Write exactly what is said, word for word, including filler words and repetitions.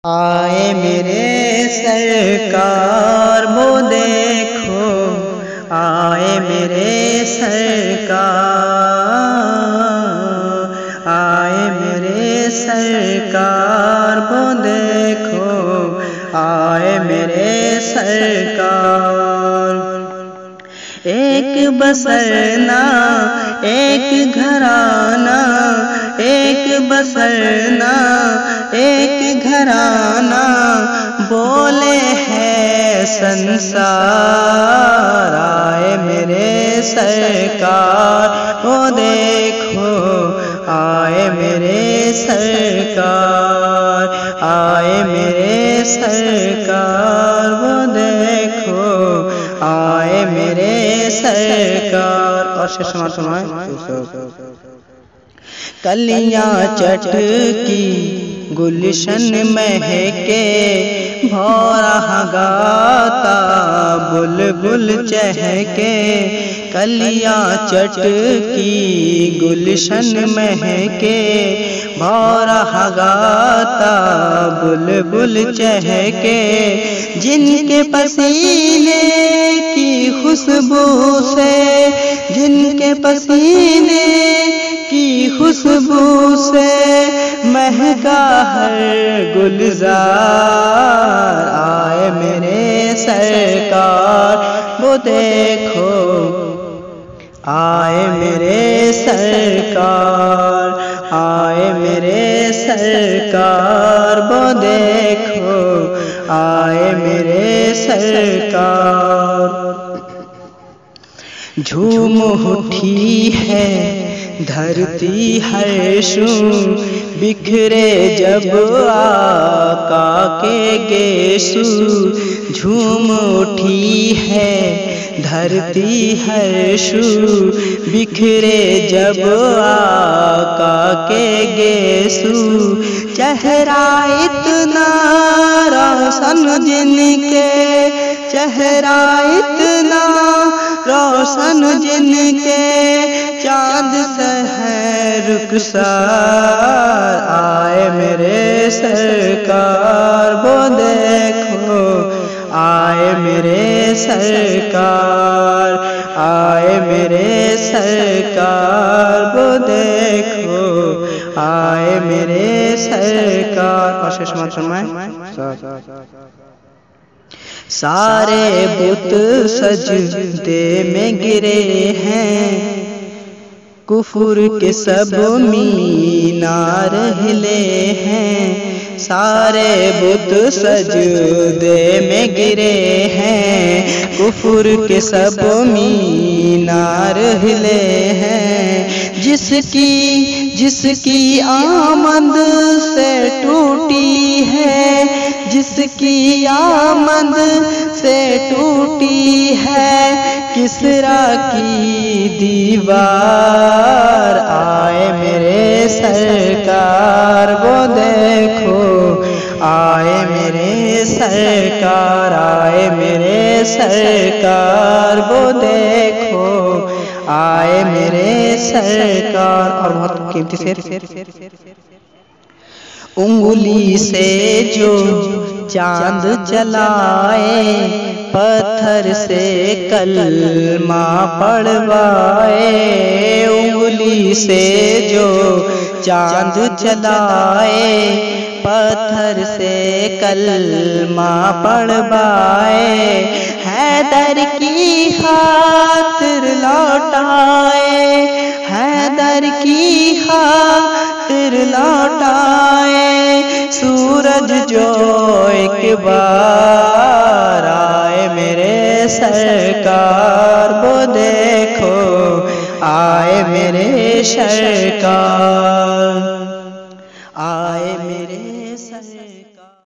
آئے میرے سرکار وہ دیکھو، آئے میرے سرکار، آئے میرے سرکار وہ دیکھو، آئے میرے سرکار۔ ایک بسرنا ایک گھرانہ، ایک بسرنا ایک گھرانہ، بولے ہے سنسار، آئے میرے سرکار وہ دیکھو، آئے میرے سرکار، آئے میرے سرکار وہ دیکھو، آئے میرے سرکار۔ اور ششما سنائے۔ کلیاں چٹکی گلشن مہکے، بھورا گاتا بلبل چہکے، کلیاں چٹکی گلشن مہکے، بھورا گاتا بلبل چہکے، جن کے پسینے کی خوشبو سے، جن کے پسینے کی خوشبو سے مہکا ہر گلزار، آئے میرے سرکار وہ دیکھو، آئے میرے سرکار، آئے میرے سرکار وہ دیکھو، آئے میرے سرکار۔ جھوم اٹھی ہے دھرتی ہرشوں، بکھرے جب آقا کے گیسو، جھوم اٹھی ہے دھرتی ہرشوں، بکھرے جب آقا کے گیسو، چہرہ اتنا روشن جن کے، چہرہ اتنا روشن جن کے، چاند سے ہے رخسار، آئے میرے سرکار وہ دیکھو، آئے میرے سرکار، آئے میرے سرکار وہ دیکھو، آئے میرے سرکار۔ اور ششما فرمائے۔ سارے بت سجدے میں گرے ہیں، کفر کے سب مینار ہلے ہیں، سارے بت سجدے میں گرے ہیں، کفر کے سب مینار ہلے ہیں، جس کی جس کی آمد سے ٹوٹی ہے، جس کی آمد سے ٹوٹی ہے کسریٰ کی دیوار، آئے میرے سرکار وہ دیکھو، آئے میرے سرکار، آئے میرے سرکار وہ دیکھو، آئے میرے سرکار۔ اور بہت قیمتی سے انگلی سے جو چاند چلائے، پتھر سے کلمہ پڑھوائے، انگلی سے جو چاند چلائے، پتھر سے کلمہ پڑھوائے، حیدر کی خاطر لوٹائے، حیدر کی خاطر لوٹائے، سورج جو ایک بار، آئے میرے سرکار وہ دیکھو، آئے میرے سرکار۔